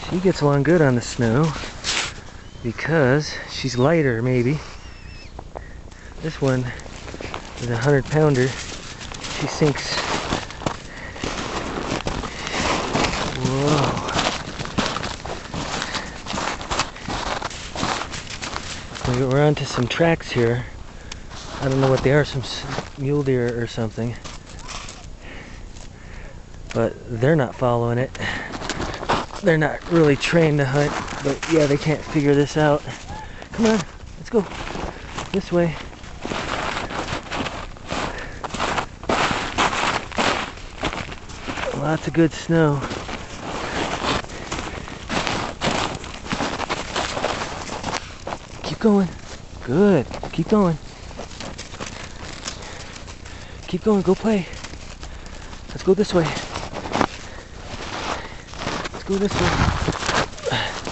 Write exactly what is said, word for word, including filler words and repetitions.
She gets along good on the snow because she's lighter, maybe. This one is a hundred pounder. She sinks. Whoa. We're onto some tracks here. I don't know what they are, some mule deer or something. But they're not following it. They're not really trained to hunt, but yeah, they can't figure this out. Come on, let's go this way. Lots of good snow. Keep going. Good. Keep going. Keep going. Go play. Let's go this way. Let's go this way.